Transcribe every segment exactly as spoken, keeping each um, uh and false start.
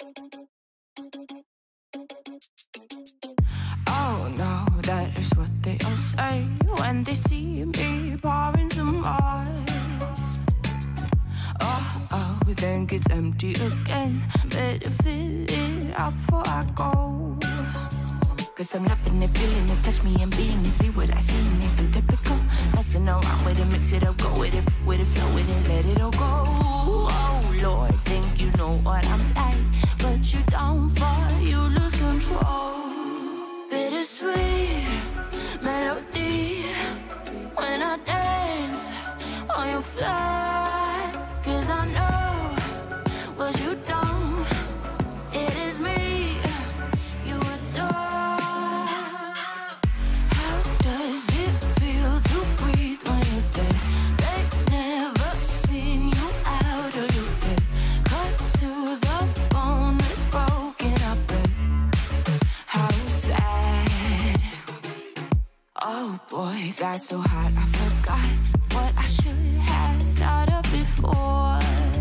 Oh no, that is what they all say when they see me pouring some more. Oh, oh, then it's empty again. Better fill it up before I go. Cause I'm loving it, feeling it, touch me and being it. See what I see in it, I'm typical. Messing around with it, mix it up, go with it, with it, flow with it, let it all go. Oh Lord, think you know what I'm like, but you don't fall, you lose control. Bittersweet melody when I dance on your fly. Cause I know what you don't, it is me you adore. How does it feel to breathe when you're dead? They never seen you out of your head. Cut to the bone, it's broken up, and how sad. Oh boy, got so hot I forgot what I should have thought of before.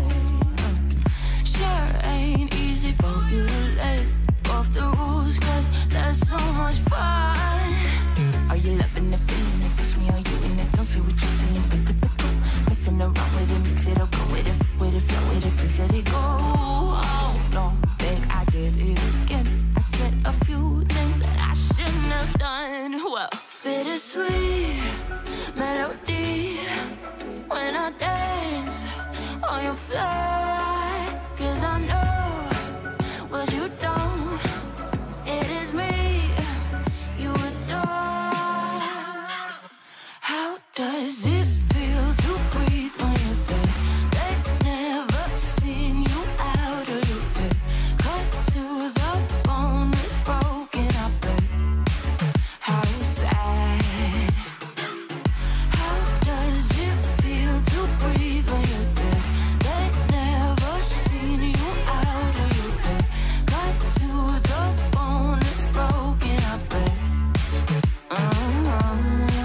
Sure ain't easy for you to let go of the rules, cause there's so much fun. Are you loving the feeling it? Touch me, are you in it? Don't say what you're saying, I'm typical. Messing around with it, mix it up, go with it, with it, flow with it, please let it go. Oh no, think I did it again. I said a few things that I shouldn't have done. Well, bittersweet melody when I dance on your fly. Cause I know what you don't, it is me you adore. How does it feel to breathe when you're dead? They never seen you out of your head. Cut to the bone, it's broken up, and how sad. How does it feel to breathe when you're dead? They never seen you out of your head. Cut to the bone, it's broken up, and uh-huh.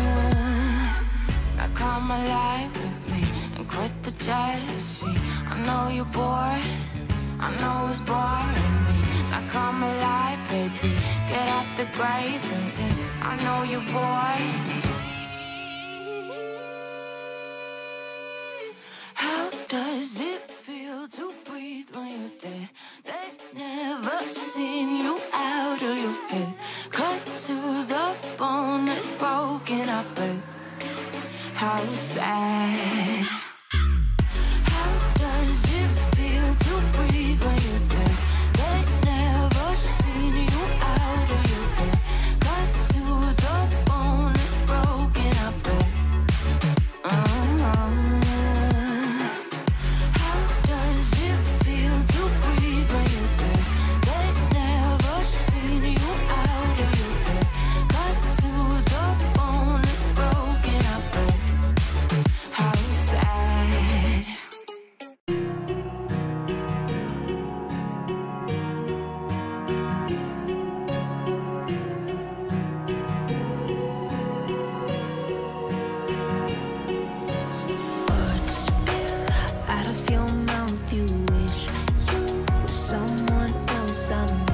Now come alive with me and quit the jealousy. I know you're bored, I know it's boring me. Now come alive, baby, get out the grave and yeah, I know you're bored. How does it feel to breathe when you're dead? They never seen you out of your head. Cut to the bone, it's broken up, but how sad. How does it feel to breathe when you're dead? They never seen you out of your head. Cut to the bone, it's broken up, but uh-huh. How does it feel to breathe when you're dead? They never seen you out of your head. Cut to the bone, it's broken up, but how sad. Words spill out of your mouth. You wish you were someone else. I'm